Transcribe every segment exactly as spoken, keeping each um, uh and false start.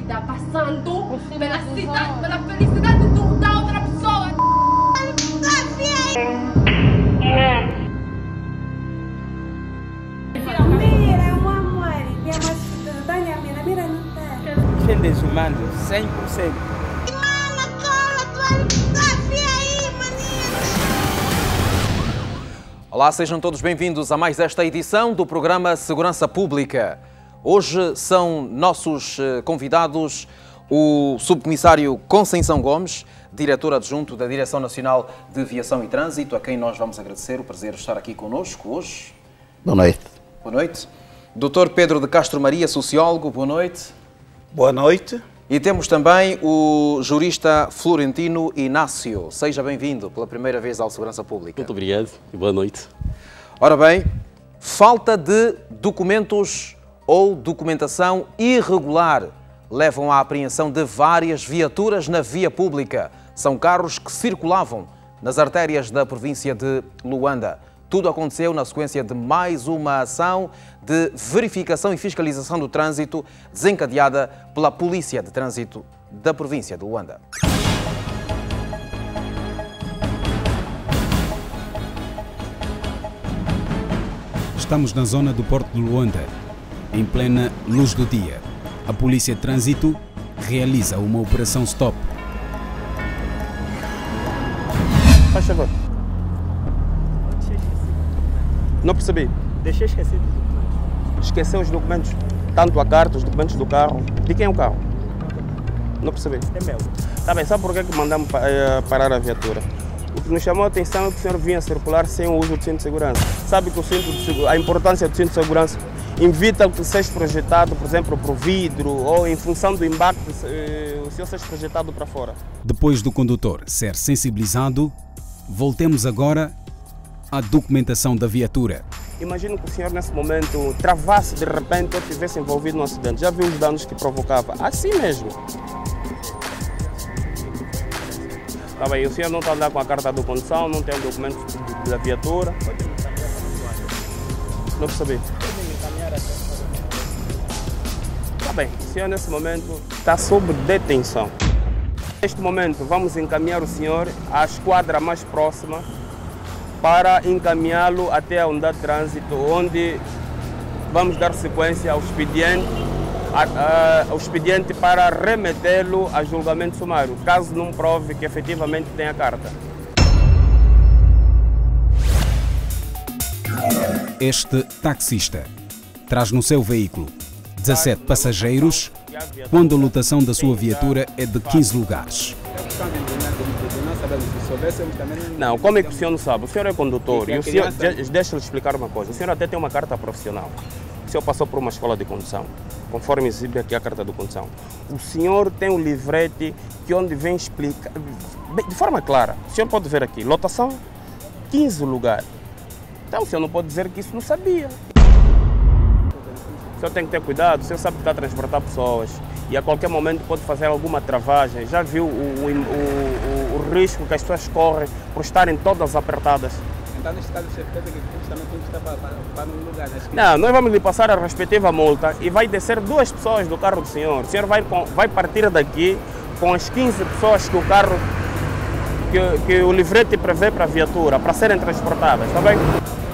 vida passando pela cidade, pela felicidade do, da outra pessoa. Mira, um amor, minha mãe, Tânia, mira, mira, não tá. Quem desumano, cem por cento. Mano, cola, tu desafia aí, maninha. Olá, sejam todos bem-vindos a mais esta edição do programa Segurança Pública. Hoje são nossos convidados o subcomissário Conceição Gomes, diretor adjunto da Direção Nacional de Viação e Trânsito, a quem nós vamos agradecer o prazer de estar aqui connosco hoje. Boa noite. Boa noite. doutor Pedro de Castro Maria, sociólogo, boa noite. Boa noite. E temos também o jurista Florentino Inácio. Seja bem-vindo pela primeira vez ao Segurança Pública. Muito obrigado e boa noite. Ora bem, falta de documentos ou documentação irregular levam à apreensão de várias viaturas na via pública. São carros que circulavam nas artérias da província de Luanda. Tudo aconteceu na sequência de mais uma ação de verificação e fiscalização do trânsito desencadeada pela Polícia de Trânsito da província de Luanda. Estamos na zona do Porto de Luanda, em plena luz do dia. A Polícia de Trânsito realiza uma operação stop. Faz favor. Não percebi. Deixei esquecido os documentos. Esqueceu os documentos? Tanto a carta, os documentos do carro. De quem é o carro? Não percebi. É meu. Tá bem, sabe por que que mandamos parar a viatura? O que nos chamou a atenção é que o senhor vinha circular sem o uso do cinto de segurança. Sabe que o cinto de segurança, a importância do cinto de segurança evita que seja projetado, por exemplo, para o vidro ou em função do impacto, o senhor seja projetado para fora. Depois do condutor ser sensibilizado, voltemos agora à documentação da viatura. Imagino que o senhor nesse momento travasse de repente ou tivesse envolvido num acidente. Já viu os danos que provocava? Assim mesmo. Tá bem, o senhor não está a andar com a carta de condução, não tem o documento da viatura. Não percebi. Tá bem, o senhor nesse momento está sob detenção. Neste momento vamos encaminhar o senhor à esquadra mais próxima para encaminhá-lo até a unidade de trânsito, onde vamos dar sequência ao expediente, a, a, ao expediente para remetê-lo a julgamento sumário, caso não prove que efetivamente tem a carta. Este taxista traz no seu veículo dezassete passageiros, quando a lotação da sua viatura é de quinze lugares. Não, como é que o senhor não sabe? O senhor é condutor e o senhor, deixa-lhe explicar uma coisa, o senhor até tem uma carta profissional. O senhor passou por uma escola de condução, conforme exibe aqui a carta de condução. O senhor tem um livrete que onde vem explicar, de forma clara, o senhor pode ver aqui, lotação quinze lugares. Então o senhor não pode dizer que isso não sabia. O senhor tem que ter cuidado, o senhor sabe que está a transportar pessoas e a qualquer momento pode fazer alguma travagem. Já viu o, o, o, o risco que as pessoas correm por estarem todas apertadas? Então, neste caso, o certeza que também tem que estar para, para, para um lugar. Né? Não, nós vamos lhe passar a respectiva multa e vai descer duas pessoas do carro do senhor. O senhor vai, vai partir daqui com as quinze pessoas que o carro, que, que o livrete prevê para a viatura, para serem transportadas, está bem?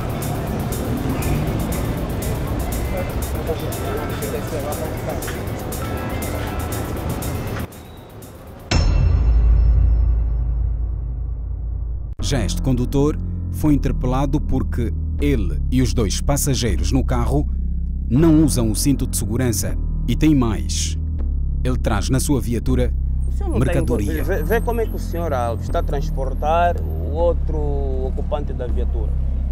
Já este condutor foi interpelado porque ele e os dois passageiros no carro não usam o cinto de segurança. E tem mais. Ele traz na sua viatura mercadoria. Vê, vê como é que o senhor Alves está a transportar o outro ocupante da viatura.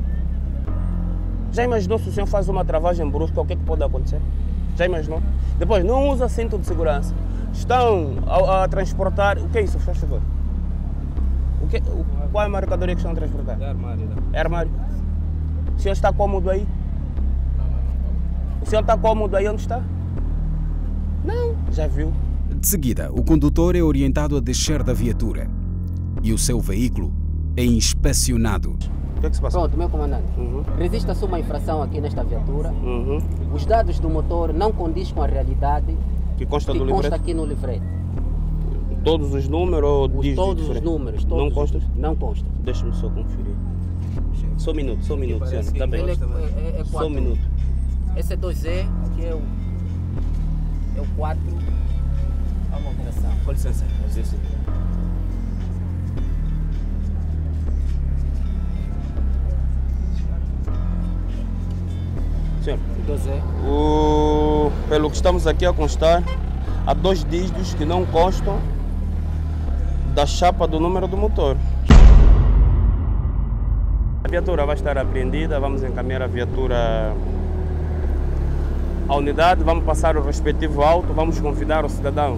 Já imaginou se o senhor faz uma travagem brusca, o que é que pode acontecer? Já imaginou? Depois, não usa cinto de segurança. Estão a, a transportar... O que é isso, faz favor? O que, o, qual é a mercadoria que estão a transportar? É armário. Não. É armário. O senhor está cômodo aí? Não, não, não. O senhor está cômodo aí onde está? Não, já viu. De seguida, o condutor é orientado a descer da viatura e o seu veículo é inspecionado. O que é que se passa? Pronto, meu comandante. Uhum. Resiste-se uma infração aqui nesta viatura. Uhum. Os dados do motor não condizem com a realidade Que consta que do consta livreto? aqui no livreto. Todos os números ou Os, dígitos todos os diferentes? números. Todos Não consta? Não consta. Deixa-me só conferir. Só um minuto, só um minuto, senhor. Está bem. Ele é, é, é Só um quatro. minuto. Esse é dois E, aqui é o, é o quatro. Há uma alteração. Com licença. Com licença. Senhor, dois E. o... pelo que estamos aqui a constar, há dois dígitos que não constam da chapa do número do motor. A viatura vai estar apreendida, vamos encaminhar a viatura à unidade, vamos passar o respectivo auto, vamos convidar o cidadão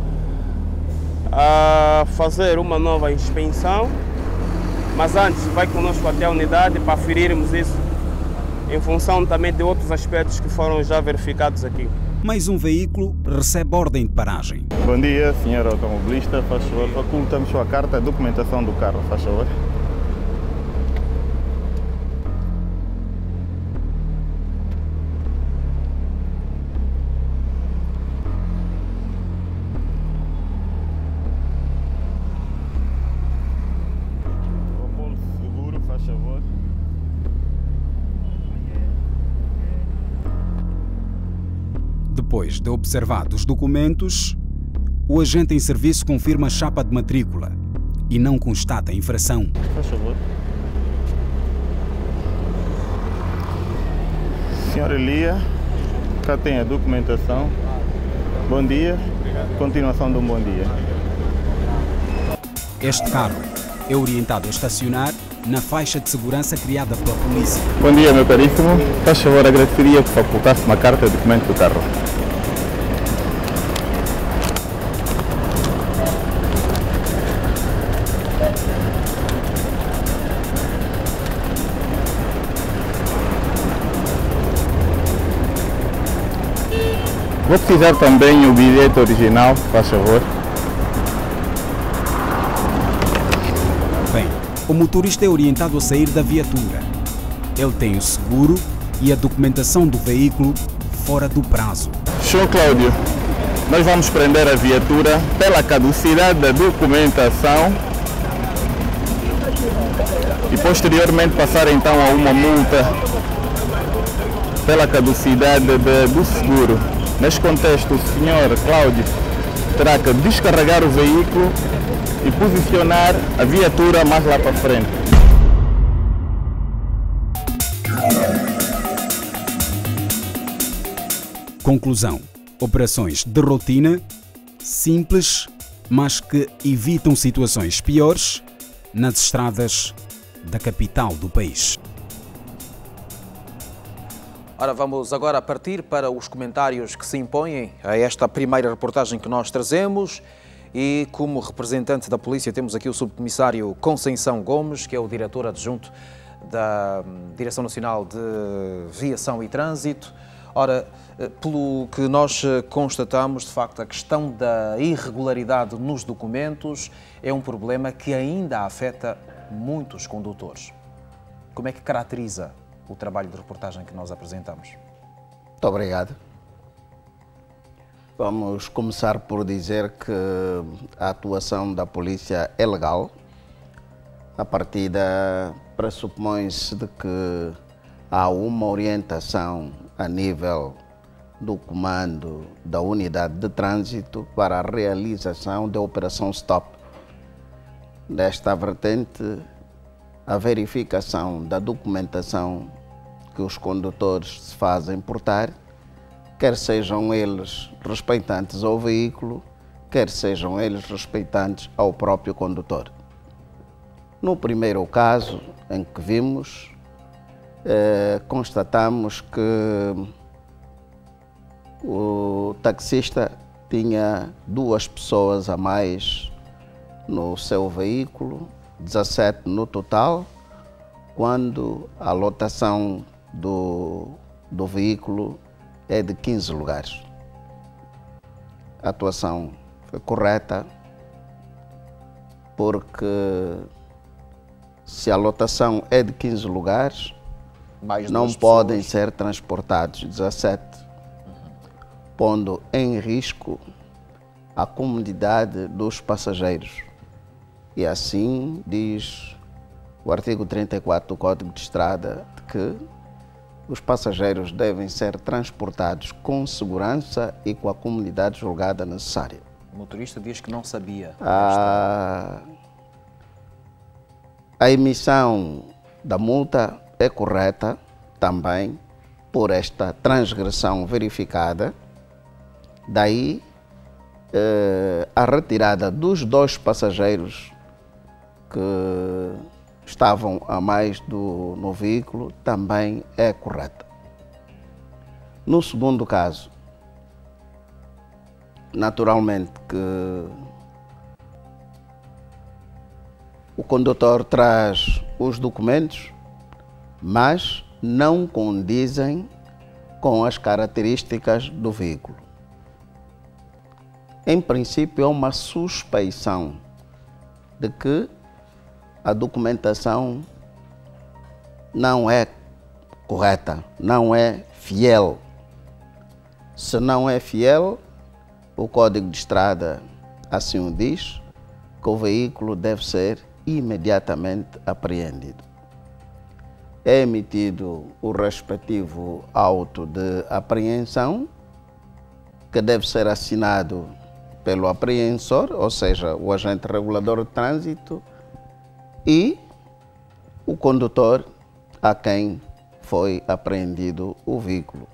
a fazer uma nova inspeção, mas antes vai conosco até a unidade para aferirmos isso em função também de outros aspectos que foram já verificados aqui. Mais um veículo recebe ordem de paragem. Bom dia, senhor automobilista, faz favor, faculta-me sua carta, a documentação do carro, faz favor. O ponto seguro, faz favor. Depois de observados os documentos, o agente em serviço confirma a chapa de matrícula e não constata a infração. Faz favor. Senhor Elia, cá tem a documentação. Bom dia. Continuação de um bom dia. Este carro é orientado a estacionar na faixa de segurança criada pela polícia. Bom dia, meu caríssimo. Faz favor, agradeceria que facultasse uma carta de documento do carro. Vou precisar também o bilhete original, faz favor. Bem, o motorista é orientado a sair da viatura. Ele tem o seguro e a documentação do veículo fora do prazo. Senhor Cláudio, nós vamos prender a viatura pela caducidade da documentação e posteriormente passar então a uma multa pela caducidade de, do seguro. Neste contexto, o senhor Cláudio terá que descarregar o veículo e posicionar a viatura mais lá para frente. Conclusão: operações de rotina, simples, mas que evitam situações piores nas estradas da capital do país. Ora, vamos agora partir para os comentários que se impõem a esta primeira reportagem que nós trazemos. E como representante da polícia temos aqui o subcomissário Conceição Gomes, que é o diretor adjunto da Direção Nacional de Viação e Trânsito. Ora, pelo que nós constatamos, de facto, a questão da irregularidade nos documentos é um problema que ainda afeta muitos condutores. Como é que caracteriza o trabalho de reportagem que nós apresentamos? Muito obrigado. Vamos começar por dizer que a atuação da polícia é legal. A partida pressupõe-se de que há uma orientação a nível do comando da unidade de trânsito para a realização da operação stop. Desta vertente, a verificação da documentação que os condutores se fazem portar, quer sejam eles respeitantes ao veículo, quer sejam eles respeitantes ao próprio condutor. No primeiro caso em que vimos, eh, constatamos que o taxista tinha duas pessoas a mais no seu veículo, dezassete no total, quando a lotação do, do veículo é de quinze lugares. A atuação foi correta, porque se a lotação é de quinze lugares, Mais não duas podem pessoas. ser transportados dezassete. Uhum. pondo em risco a comodidade dos passageiros. E assim diz o artigo trinta e quatro do Código de Estrada, de que os passageiros devem ser transportados com segurança e com a comodidade julgada necessária. O motorista diz que não sabia. A, a emissão da multa é correta também por esta transgressão verificada. Daí eh, a retirada dos dois passageiros que estavam a mais do, no veículo também é correta. No segundo caso, naturalmente que o condutor traz os documentos, mas não condizem com as características do veículo. Em princípio, é uma suspeição de que a documentação não é correta, não é fiel. Se não é fiel, o Código de Estrada assim o diz, que o veículo deve ser imediatamente apreendido. É emitido o respectivo auto de apreensão, que deve ser assinado pelo apreensor, ou seja, o agente regulador de trânsito, e o condutor a quem foi apreendido o veículo.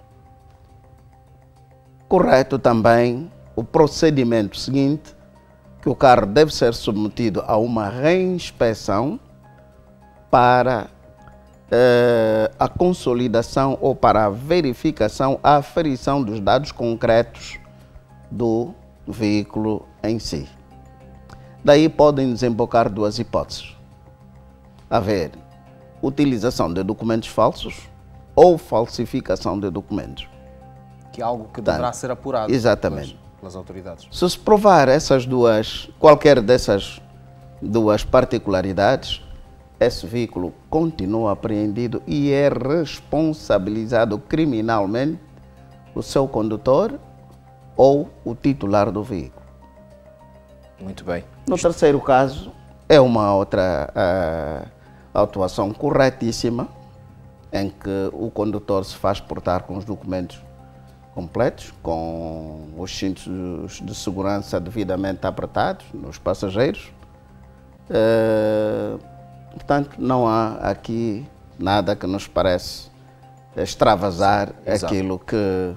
Correto também o procedimento seguinte, que o carro deve ser submetido a uma reinspeção para eh, a consolidação ou para a verificação, a aferição dos dados concretos do veículo em si. Daí podem desembocar duas hipóteses. Haver utilização de documentos falsos ou falsificação de documentos. Que é algo que deverá ser apurado. Exatamente. Depois, pelas autoridades. Se se provar essas duas, qualquer dessas duas particularidades, esse veículo continua apreendido e é responsabilizado criminalmente o seu condutor ou o titular do veículo. Muito bem. No terceiro caso, é uma outra uh, autuação corretíssima, em que o condutor se faz portar com os documentos completos, com os cintos de segurança devidamente apertados nos passageiros. Uh, portanto, não há aqui nada que nos parece extravasar Exato. aquilo que uh,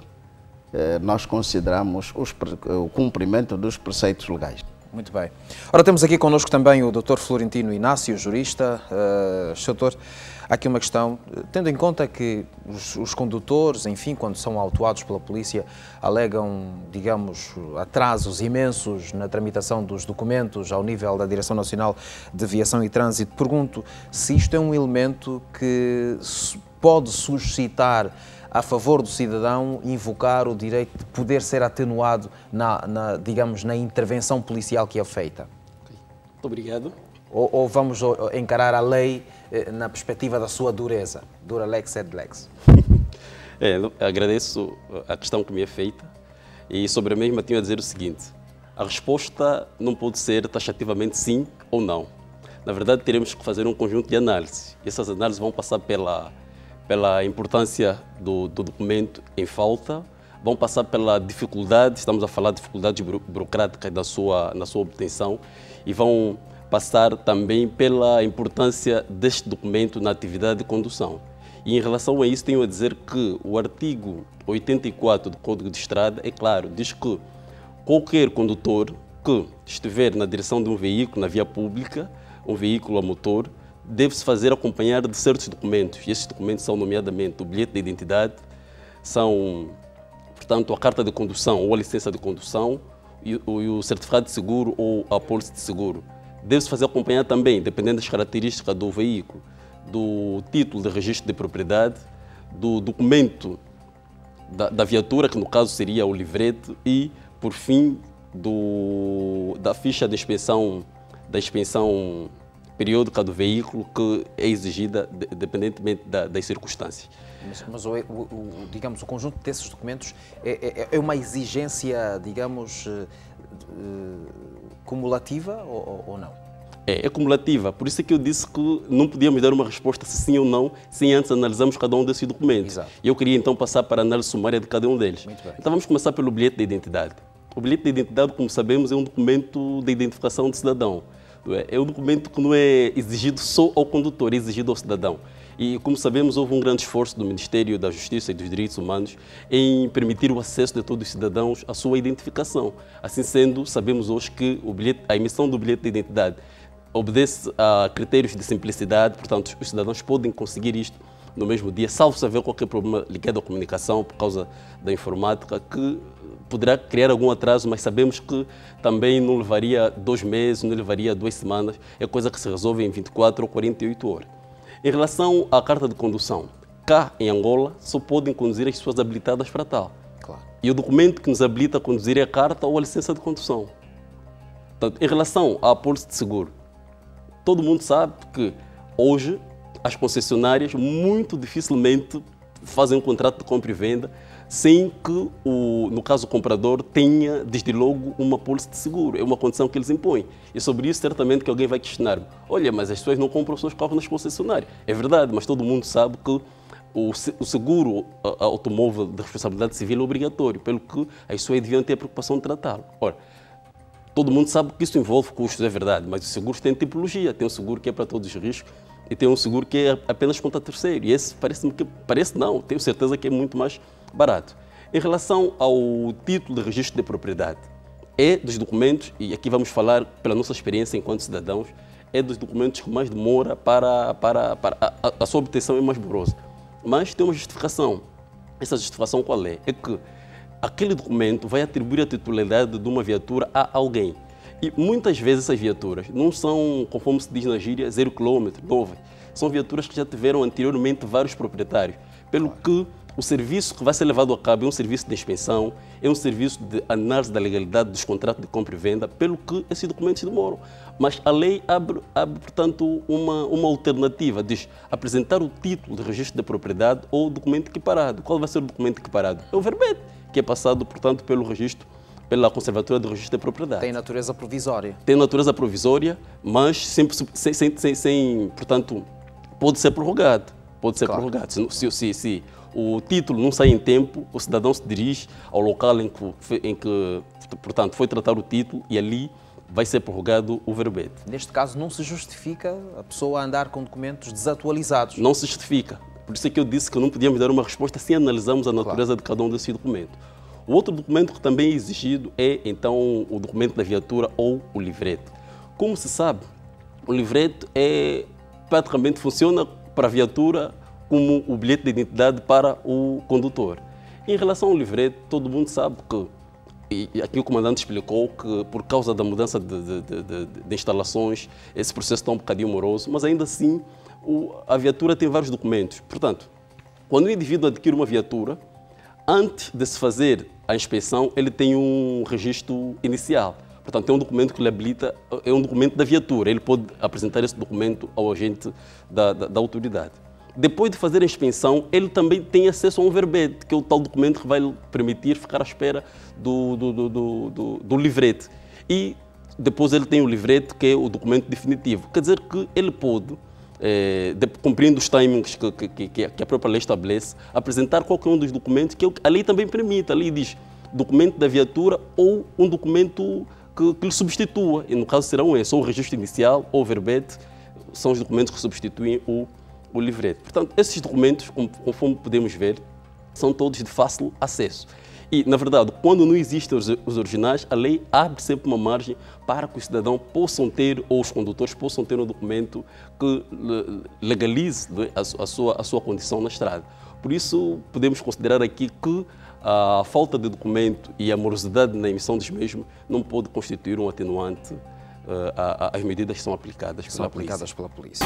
nós consideramos os, o cumprimento dos preceitos legais. Muito bem. Ora, temos aqui connosco também o doutor Florentino Inácio, jurista. Uh, doutor, há aqui uma questão, tendo em conta que os, os condutores, enfim, quando são autuados pela polícia, alegam, digamos, atrasos imensos na tramitação dos documentos ao nível da Direção Nacional de Viação e Trânsito. Pergunto se isto é um elemento que pode suscitar a favor do cidadão invocar o direito de poder ser atenuado na, na digamos, na intervenção policial que é feita? Muito obrigado. Ou, ou vamos encarar a lei eh, na perspectiva da sua dureza? Dura lex sed lex. É, agradeço a questão que me é feita e sobre a mesma tenho a dizer o seguinte: a resposta não pode ser taxativamente sim ou não. Na verdade, teremos que fazer um conjunto de análises. Essas análises vão passar pela pela importância do, do documento em falta, vão passar pela dificuldade, estamos a falar de dificuldades burocráticas da sua, na sua obtenção, e vão passar também pela importância deste documento na atividade de condução. E em relação a isso, tenho a dizer que o artigo oitenta e quatro do Código de Estrada, é claro, diz que qualquer condutor que estiver na direção de um veículo na via pública, um veículo a motor, deve-se fazer acompanhar de certos documentos. E esses documentos são, nomeadamente, o bilhete de identidade, são, portanto, a carta de condução ou a licença de condução e o certificado de seguro ou a apólice de seguro. Deve-se fazer acompanhar também, dependendo das características do veículo, do título de registro de propriedade, do documento da, da viatura, que no caso seria o livrete, e, por fim, do, da ficha de inspeção, da inspeção periódica do veículo que é exigida independentemente da, das circunstâncias. Mas, mas o, o, o, digamos, o conjunto desses documentos é, é, é uma exigência, digamos, uh, uh, cumulativa ou, ou não? É, é cumulativa, por isso é que eu disse que não podíamos dar uma resposta se sim ou não, sem antes analisarmos cada um desses documentos. Exato. E eu queria então passar para a análise sumária de cada um deles. Muito bem. Então vamos começar pelo bilhete de identidade. O bilhete de identidade, como sabemos, é um documento de identificação de cidadão. É um documento que não é exigido só ao condutor, é exigido ao cidadão. E, como sabemos, houve um grande esforço do Ministério da Justiça e dos Direitos Humanos em permitir o acesso de todos os cidadãos à sua identificação. Assim sendo, sabemos hoje que o bilhete, a emissão do bilhete de identidade obedece a critérios de simplicidade, portanto, os cidadãos podem conseguir isto no mesmo dia, salvo se haver qualquer problema ligado à comunicação por causa da informática, que poderá criar algum atraso, mas sabemos que também não levaria dois meses, não levaria duas semanas, é coisa que se resolve em vinte e quatro ou quarenta e oito horas. Em relação à carta de condução, cá em Angola só podem conduzir as pessoas habilitadas para tal. Claro. E o documento que nos habilita a conduzir é a carta ou a licença de condução. Portanto, em relação à apólice de seguro, todo mundo sabe que hoje as concessionárias muito dificilmente fazem um contrato de compra e venda sem que, o, no caso, o comprador tenha, desde logo, uma apólice de seguro. É uma condição que eles impõem. E sobre isso, certamente que alguém vai questionar-me. Olha, mas as pessoas não compram os seus carros nas concessionárias. É verdade, mas todo mundo sabe que o seguro automóvel de responsabilidade civil é obrigatório, pelo que as pessoas deviam ter a preocupação de tratá-lo. Ora, todo mundo sabe que isso envolve custos, é verdade, mas os seguros têm tipologia. Tem um seguro que é para todos os riscos e tem um seguro que é apenas contra terceiro. E esse parece-me que, parece não, tenho certeza que é muito mais barato. Em relação ao título de registro de propriedade, é dos documentos, e aqui vamos falar pela nossa experiência enquanto cidadãos, é dos documentos que mais demora para, para, para a, a, a sua obtenção é mais morosa. Mas tem uma justificação. Essa justificação qual é? É que aquele documento vai atribuir a titularidade de uma viatura a alguém. E muitas vezes essas viaturas não são, conforme se diz na gíria, zero quilômetro, novas. São viaturas que já tiveram anteriormente vários proprietários. Pelo que o serviço que vai ser levado a cabo é um serviço de inspeção, é um serviço de análise da legalidade dos contratos de compra e venda, pelo que esses documentos demoram. Mas a lei abre, abre portanto, uma, uma alternativa, diz apresentar o título de registro de propriedade ou documento equiparado. Qual vai ser o documento equiparado? É o verbete, que é passado, portanto, pelo registro, pela Conservatória de Registro de Propriedade. Tem natureza provisória. Tem natureza provisória, mas sempre, sem, sem, sem, sem, portanto, pode ser prorrogado. Pode ser claro. prorrogado. Se, se, se, se o título não sai em tempo, o cidadão se dirige ao local em que, em que, portanto, foi tratar o título e ali vai ser prorrogado o verbete. Neste caso, não se justifica a pessoa andar com documentos desatualizados. Não se justifica. Por isso é que eu disse que não podíamos dar uma resposta sem analisarmos a natureza claro. de cada um desses documentos. O outro documento que também é exigido é, então, o documento da viatura ou o livrete. Como se sabe, o livrete é, praticamente funciona para a viatura como o bilhete de identidade para o condutor. Em relação ao livrete, todo mundo sabe que, e aqui o comandante explicou que por causa da mudança de, de, de, de, de instalações, esse processo está um bocadinho moroso, mas ainda assim o, a viatura tem vários documentos. Portanto, quando o indivíduo adquire uma viatura, antes de se fazer a inspeção, ele tem um registro inicial. Portanto, é um documento que lhe habilita, é um documento da viatura. Ele pode apresentar esse documento ao agente da, da, da autoridade. Depois de fazer a inspeção, ele também tem acesso a um verbete, que é o tal documento que vai lhe permitir ficar à espera do, do, do, do, do, do livrete. E depois ele tem o livrete, que é o documento definitivo. Quer dizer que ele pode, é, de, cumprindo os timings que, que, que, que a própria lei estabelece, apresentar qualquer um dos documentos que a lei também permite. A lei diz documento da viatura ou um documento que, que lhe substitua. E no caso serão esses, ou o registro inicial ou o verbete, são os documentos que substituem o o livrete. Portanto, esses documentos, conforme podemos ver, são todos de fácil acesso. E, na verdade, quando não existem os, os originais, a lei abre sempre uma margem para que os cidadãos possam ter, ou os condutores possam ter um documento que legalize a, a, sua, a sua condição na estrada. Por isso, podemos considerar aqui que a falta de documento e a morosidade na emissão dos mesmos não pode constituir um atenuante uh, às medidas que são aplicadas pela são polícia. aplicadas pela polícia.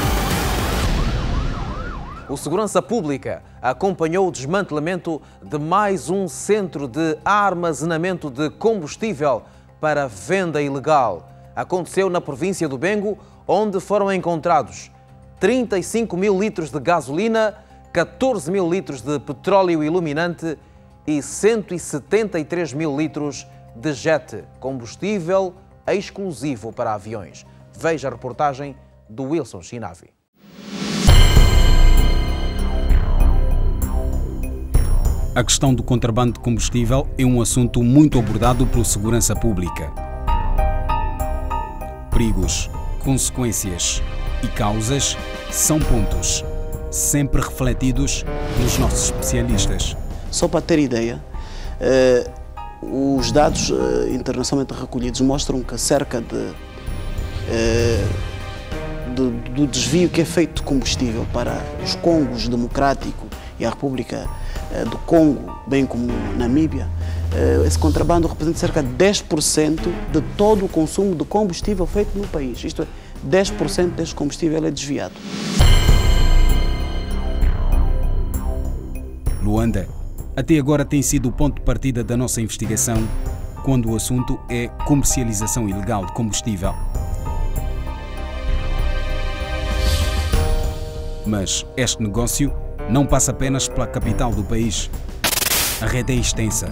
O Segurança Pública acompanhou o desmantelamento de mais um centro de armazenamento de combustível para venda ilegal. Aconteceu na província do Bengo, onde foram encontrados trinta e cinco mil litros de gasolina, catorze mil litros de petróleo iluminante e cento e setenta e três mil litros de jet, combustível exclusivo para aviões. Veja a reportagem do Wilson Chinavi. A questão do contrabando de combustível é um assunto muito abordado pela segurança pública. Perigos, consequências e causas são pontos sempre refletidos pelos nossos especialistas. Só para ter ideia, eh, os dados eh, internacionalmente recolhidos mostram que cerca de, eh, do, do desvio que é feito de combustível para os Congos Democrático e a República eh, do Congo, bem como Namíbia, eh, esse contrabando representa cerca de dez por cento de todo o consumo de combustível feito no país. Isto é, dez por cento deste combustível é desviado. Luanda, até agora tem sido o ponto de partida da nossa investigação quando o assunto é comercialização ilegal de combustível. Mas este negócio não passa apenas pela capital do país. A rede é extensa.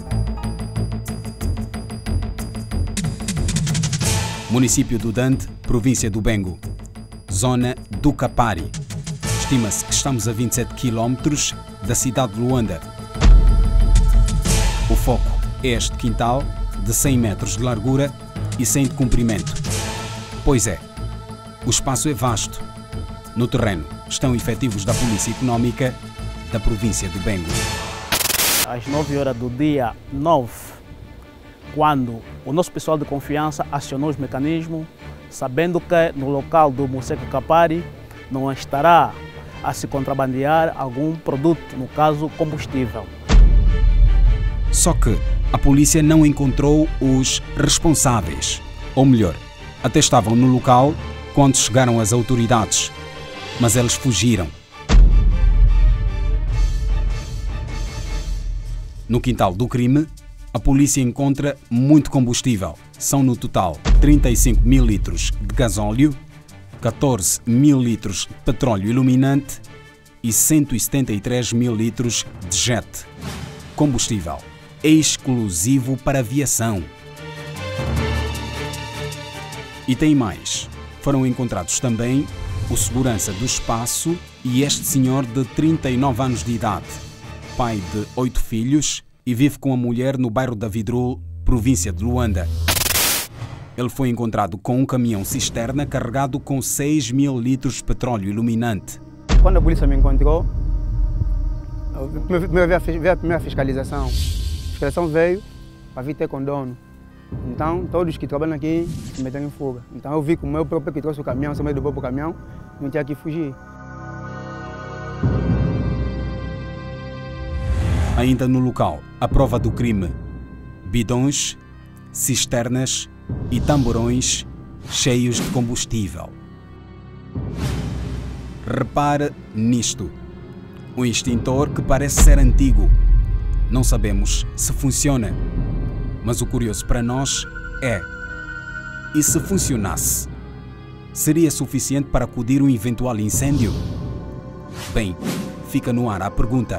Município do Dande, província do Bengo. Zona do Capari. Estima-se que estamos a vinte e sete quilómetros da cidade de Luanda. O foco é este quintal de cem metros de largura e cem de comprimento. Pois é, o espaço é vasto. No terreno estão efetivos da Polícia Económica da província do Bengo. Às nove horas do dia nove, quando o nosso pessoal de confiança acionou os mecanismos, sabendo que no local do Museu Capari não estará a se contrabandear algum produto, no caso combustível. Só que a polícia não encontrou os responsáveis. Ou melhor, até estavam no local quando chegaram as autoridades, mas eles fugiram. No quintal do crime, a polícia encontra muito combustível. São no total trinta e cinco mil litros de gasóleo, catorze mil litros de petróleo iluminante e cento e setenta e três mil litros de jet. Combustível exclusivo para aviação. E tem mais. Foram encontrados também o segurança do espaço e este senhor de trinta e nove anos de idade, pai de oito filhos e vive com a mulher no bairro da Vidrul, província de Luanda. Ele foi encontrado com um caminhão cisterna carregado com seis mil litros de petróleo iluminante. Quando a polícia me encontrou, veio a primeira fiscalização. A fiscalização veio para vir ter com dono. Então, todos que trabalham aqui se meteram em fuga. Então, eu vi que o meu próprio que trouxe o caminhão, se meio do próprio caminhão, não tinha que fugir. Ainda no local, a prova do crime: bidões, cisternas e tamborões cheios de combustível. Repare nisto. Um extintor que parece ser antigo. Não sabemos se funciona. Mas o curioso para nós é: e se funcionasse? Seria suficiente para acudir um eventual incêndio? Bem, fica no ar a pergunta.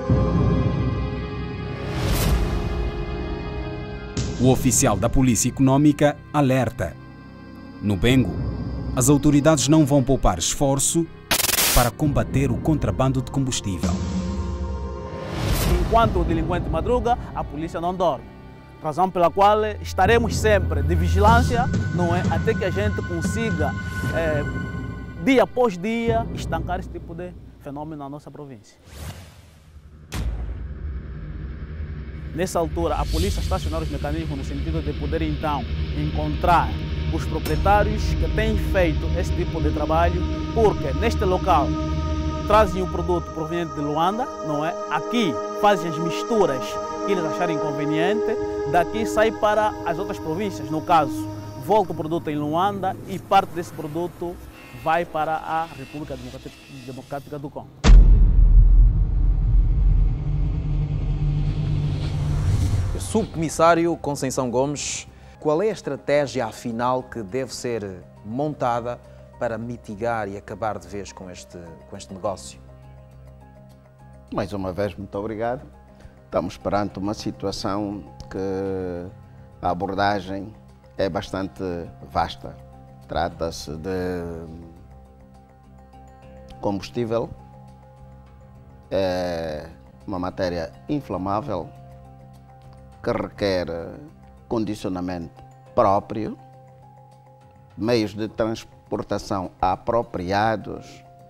O oficial da Polícia Económica alerta: no Bengo, as autoridades não vão poupar esforço para combater o contrabando de combustível. Enquanto o delinquente madruga, a polícia não dorme. Razão pela qual estaremos sempre de vigilância, não é? Até que a gente consiga, é, dia após dia, estancar esse tipo de fenômeno na nossa província. Nessa altura, a polícia está a acionar os mecanismos no sentido de poder, então, encontrar os proprietários que têm feito esse tipo de trabalho, porque neste local trazem o produto proveniente de Luanda, não é? Aqui fazem as misturas que eles acharem conveniente, daqui sai para as outras províncias. No caso, volta o produto em Luanda e parte desse produto vai para a República Democrática do Congo. Subcomissário Conceição Gomes, qual é a estratégia afinal que deve ser montada para mitigar e acabar de vez com este, com este negócio? Mais uma vez, muito obrigado. Estamos perante uma situação que a abordagem é bastante vasta. Trata-se de combustível, é uma matéria inflamável que requer condicionamento próprio, meios de transportação apropriados,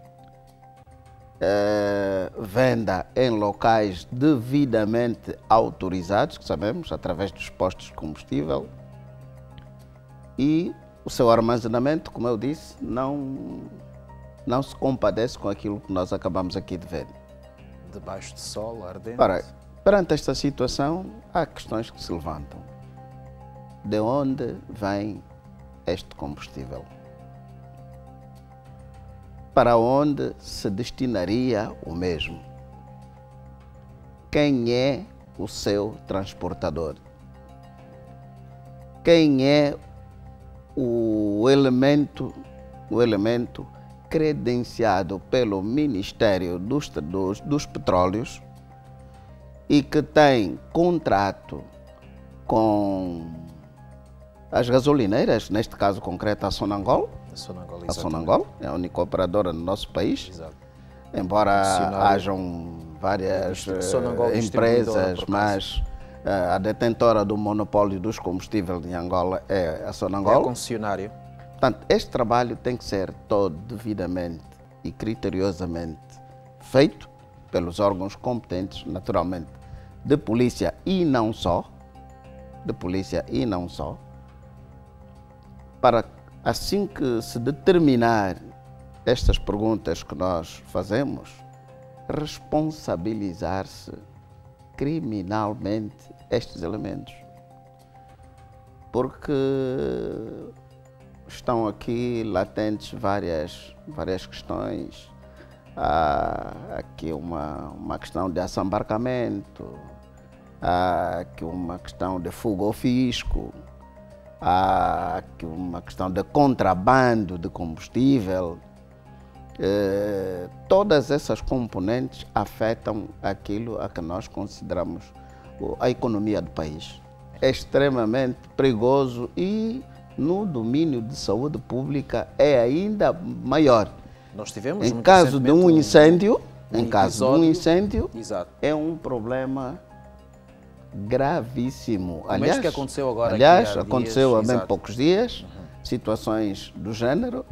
é, venda em locais devidamente autorizados, que sabemos, através dos postos de combustível, e o seu armazenamento, como eu disse, não, não se compadece com aquilo que nós acabamos aqui de ver. Debaixo de sol, ardente? Para, perante esta situação, há questões que se levantam. De onde vem este combustível? Para onde se destinaria o mesmo? Quem é o seu transportador? Quem é o elemento, o elemento credenciado pelo Ministério dos, dos, dos Petróleos e que tem contrato com as gasolineiras, neste caso concreto a Sonangol? A Sonangol, a Sonangol é a única operadora no nosso país. Exato. Embora hajam várias uh, empresas, mas uh, a detentora do monopólio dos combustíveis em Angola é a Sonangol. É a concessionária. Portanto, este trabalho tem que ser todo devidamente e criteriosamente feito pelos órgãos competentes, naturalmente, de polícia e não só, de polícia e não só, para assim que se determinar estas perguntas que nós fazemos, responsabilizar-se criminalmente estes elementos. Porque estão aqui latentes várias, várias questões. Há aqui uma, uma questão de assambarcamento, há aqui uma questão de fuga ao fisco, há aqui uma questão de contrabando de combustível. Eh, todas essas componentes afetam aquilo a que nós consideramos a economia do país. É extremamente perigoso e no domínio de saúde pública é ainda maior. Nós tivemos em caso de um incêndio, um, um em caso de um incêndio, Exato. é um problema gravíssimo. Como aliás, este que aconteceu agora aliás aqui há aconteceu dias, há bem exato. poucos dias, uhum. situações do género,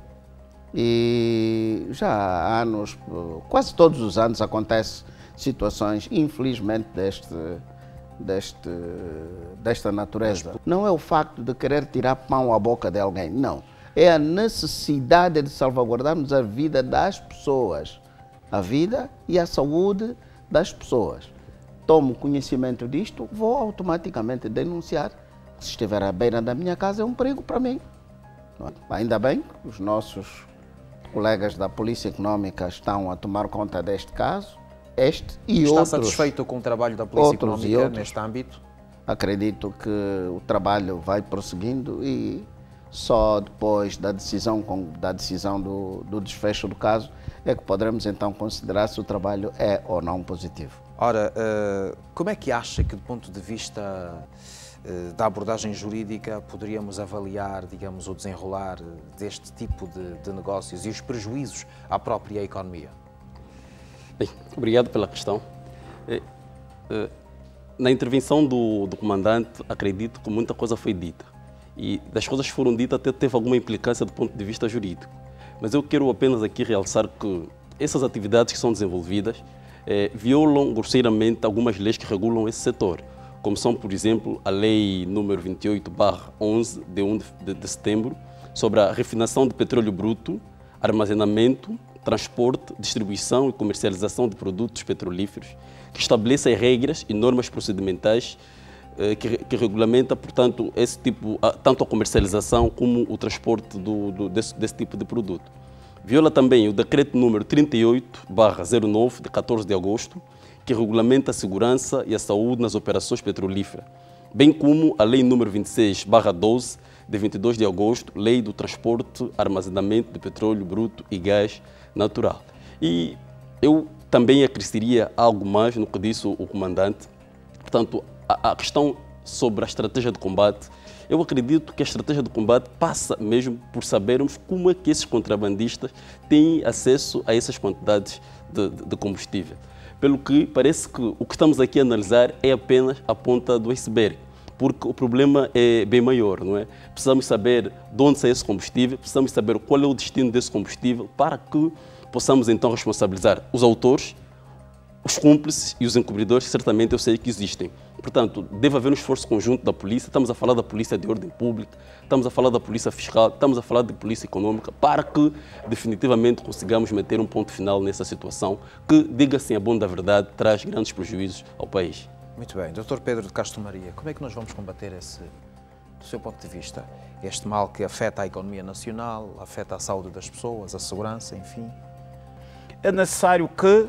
e já há anos, quase todos os anos acontecem situações, infelizmente, deste, deste, desta natureza. Exato. Não é o facto de querer tirar pão à boca de alguém, não. É a necessidade de salvaguardarmos a vida das pessoas, a vida e a saúde das pessoas. Tomo conhecimento disto, vou automaticamente denunciar. Se estiver à beira da minha casa, é um perigo para mim. Ainda bem que os nossos colegas da Polícia Econômica estão a tomar conta deste caso, este e Está outros. Está satisfeito com o trabalho da Polícia Econômica neste âmbito? Acredito que o trabalho vai prosseguindo e só depois da decisão, da decisão do, do desfecho do caso é que poderemos então considerar se o trabalho é ou não positivo. Ora, como é que acha que do ponto de vista da abordagem jurídica poderíamos avaliar, digamos, o desenrolar deste tipo de, de negócios e os prejuízos à própria economia? Bem, obrigado pela questão. Na intervenção do, do comandante, acredito que muita coisa foi dita. E das coisas que foram ditas até teve alguma implicância do ponto de vista jurídico. Mas eu quero apenas aqui realçar que essas atividades que são desenvolvidas eh, violam grosseiramente algumas leis que regulam esse setor, como são, por exemplo, a Lei número vinte e oito barra onze, de um de, de setembro, sobre a refinação de petróleo bruto, armazenamento, transporte, distribuição e comercialização de produtos petrolíferos, que estabelece regras e normas procedimentais Que, que regulamenta, portanto, esse tipo, tanto a comercialização como o transporte do, do, desse, desse tipo de produto. Viola também o decreto número trinta e oito barra zero nove, de quatorze de agosto, que regulamenta a segurança e a saúde nas operações petrolíferas, bem como a lei número vinte e seis barra doze, de vinte e dois de agosto, Lei do Transporte, Armazenamento de Petróleo Bruto e Gás Natural. E eu também acresceria algo mais no que disse o comandante. Portanto, a, a questão sobre a estratégia de combate, eu acredito que a estratégia de combate passa mesmo por sabermos como é que esses contrabandistas têm acesso a essas quantidades de, de, de combustível. Pelo que parece que o que estamos aqui a analisar é apenas a ponta do iceberg, porque o problema é bem maior, não é? Precisamos saber de onde sai esse combustível, precisamos saber qual é o destino desse combustível para que possamos então responsabilizar os autores, os cúmplices e os encobridores, certamente eu sei que existem. Portanto, deve haver um esforço conjunto da polícia, estamos a falar da polícia de ordem pública, estamos a falar da polícia fiscal, estamos a falar de polícia econômica, para que definitivamente consigamos meter um ponto final nessa situação que, diga-se a bom da verdade, traz grandes prejuízos ao país. Muito bem. doutor Pedro de Castro Maria, como é que nós vamos combater esse, do seu ponto de vista, este mal que afeta a economia nacional, afeta a saúde das pessoas, a segurança, enfim? É necessário que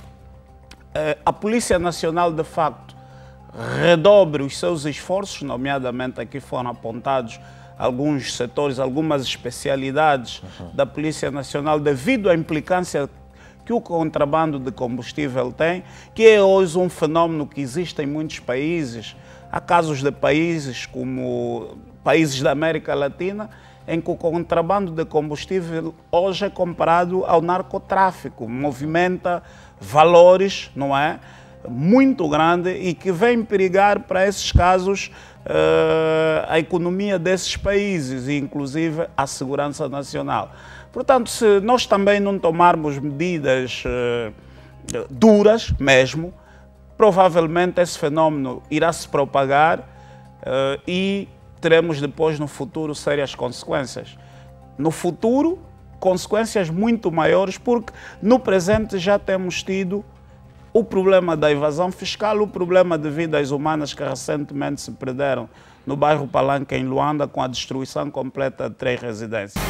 eh, a Polícia Nacional, de facto, redobre os seus esforços, nomeadamente aqui foram apontados alguns setores, algumas especialidades uhum. da Polícia Nacional, devido à implicância que o contrabando de combustível tem, que é hoje um fenómeno que existe em muitos países. Há casos de países como países da América Latina, em que o contrabando de combustível hoje é comparado ao narcotráfico, movimenta valores, não é? Muito grande e que vem perigar para esses casos uh, a economia desses países e inclusive a segurança nacional. Portanto, se nós também não tomarmos medidas uh, duras mesmo, provavelmente esse fenómeno irá se propagar uh, e teremos depois no futuro sérias consequências. No futuro, consequências muito maiores, porque no presente já temos tido o problema da evasão fiscal, o problema de vidas humanas que recentemente se perderam no bairro Palanque, em Luanda, com a destruição completa de três residências.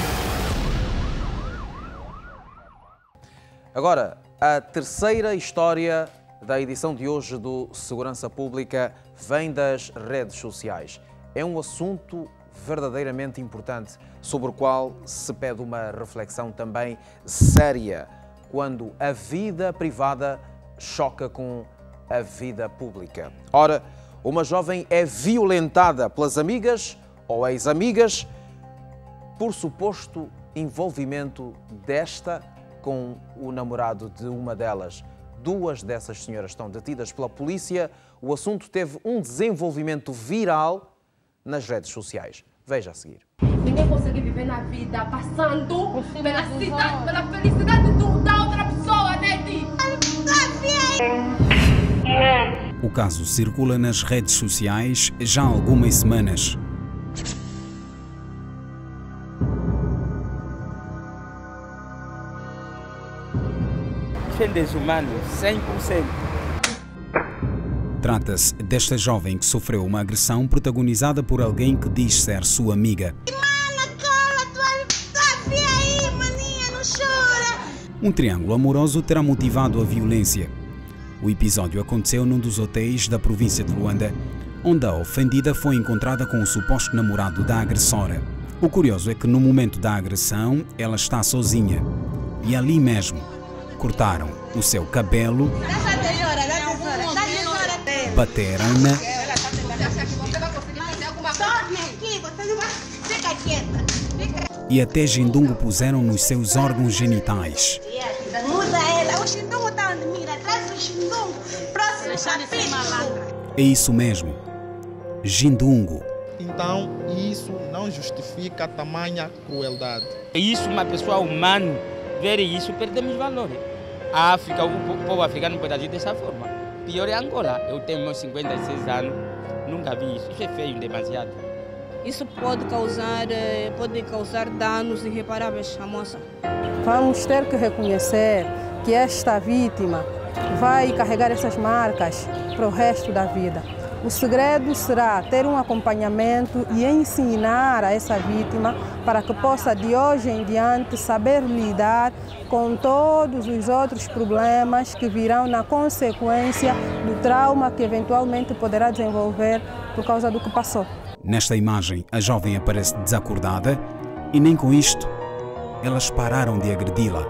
Agora, a terceira história da edição de hoje do Segurança Pública vem das redes sociais. É um assunto verdadeiramente importante, sobre o qual se pede uma reflexão também séria, quando a vida privada choca com a vida pública. Ora, uma jovem é violentada pelas amigas ou ex-amigas por suposto envolvimento desta com o namorado de uma delas. Duas dessas senhoras estão detidas pela polícia. O assunto teve um desenvolvimento viral nas redes sociais. Veja a seguir. Ninguém consegue viver na vida passando pela, cidade, pela felicidade do, da outra pessoa, né, Di? O caso circula nas redes sociais já há algumas semanas. Desumano, cem por cento. Trata-se desta jovem que sofreu uma agressão protagonizada por alguém que diz ser sua amiga. Um triângulo amoroso terá motivado a violência. O episódio aconteceu num dos hotéis da província de Luanda, onde a ofendida foi encontrada com o suposto namorado da agressora. O curioso é que no momento da agressão ela está sozinha e ali mesmo cortaram o seu cabelo, bateram-na e até Jindungo puseram nos seus órgãos genitais. É isso mesmo, Jindungo. Então, isso não justifica tamanha crueldade. Isso, uma pessoa humana, ver isso, perdemos valores. A África, o povo africano não pode agir dessa forma. Pior é Angola. Eu tenho meus cinquenta e seis anos, nunca vi isso. Isso é feio demasiado. Isso pode causar, pode causar danos irreparáveis à moça. Vamos ter que reconhecer que esta vítima vai carregar essas marcas para o resto da vida. O segredo será ter um acompanhamento e ensinar a essa vítima para que possa, de hoje em diante, saber lidar com todos os outros problemas que virão na consequência do trauma que eventualmente poderá desenvolver por causa do que passou. Nesta imagem, a jovem aparece desacordada e nem com isto elas pararam de agredi-la.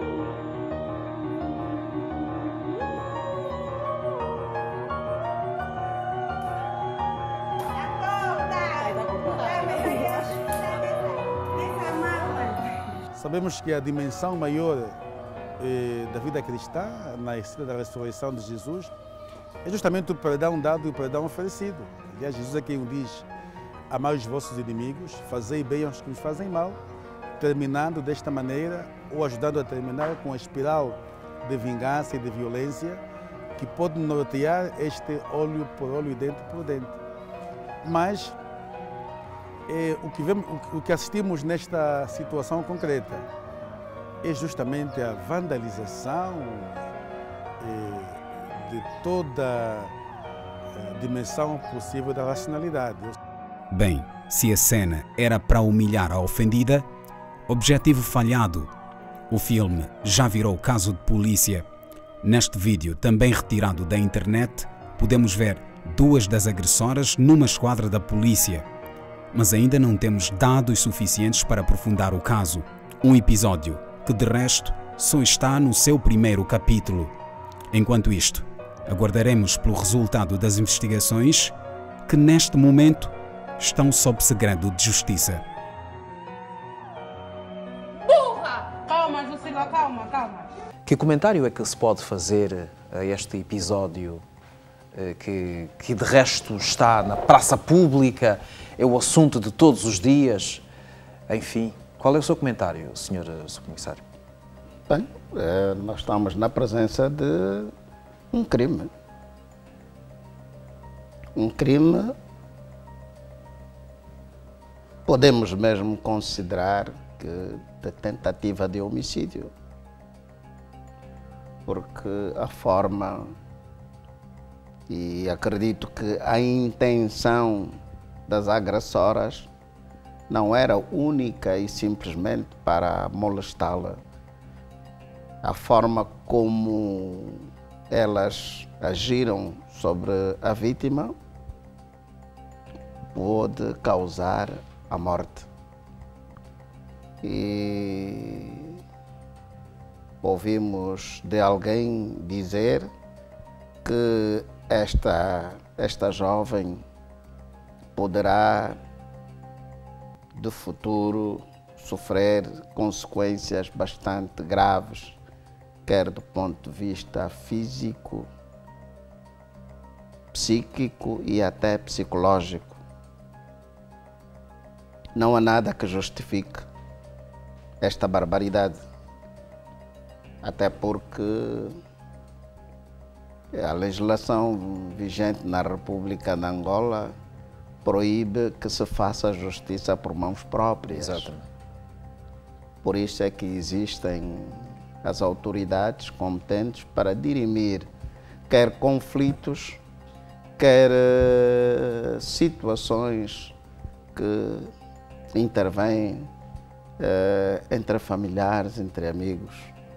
Sabemos que a dimensão maior eh, da vida cristã, na história da ressurreição de Jesus, é justamente o perdão dado e o perdão oferecido. Aliás, Jesus é quem diz: amai os vossos inimigos, fazei bem aos que vos fazem mal, terminando desta maneira, ou ajudando a terminar com a espiral de vingança e de violência que pode nortear este olho por olho e dente por dente. Mas é, o, que vemos, o que assistimos nesta situação concreta é justamente a vandalização é, de toda a dimensão possível da racionalidade. Bem, se a cena era para humilhar a ofendida, objetivo falhado. O filme já virou caso de polícia. Neste vídeo, também retirado da internet, podemos ver duas das agressoras numa esquadra da polícia. Mas ainda não temos dados suficientes para aprofundar o caso. Um episódio que, de resto, só está no seu primeiro capítulo. Enquanto isto, aguardaremos pelo resultado das investigações que, neste momento, estão sob segredo de justiça. Burra! Calma, Jusila, calma, calma. Que comentário é que se pode fazer a este episódio que, que de resto está na praça pública, é o assunto de todos os dias? Enfim, qual é o seu comentário, senhor Subcomissário? Bem, é, nós estamos na presença de um crime. Um crime, podemos mesmo considerar que de tentativa de homicídio, porque a forma, e acredito que a intenção das agressoras não era única e simplesmente para molestá-la. A forma como elas agiram sobre a vítima pode causar a morte. E ouvimos de alguém dizer que esta, esta jovem poderá, de futuro, sofrer consequências bastante graves, quer do ponto de vista físico, psíquico e até psicológico. Não há nada que justifique esta barbaridade, até porque a legislação vigente na República de Angola proíbe que se faça justiça por mãos próprias. Exatamente. Por isso é que existem as autoridades competentes para dirimir quer conflitos, quer uh, situações que intervêm uh, entre familiares, entre amigos.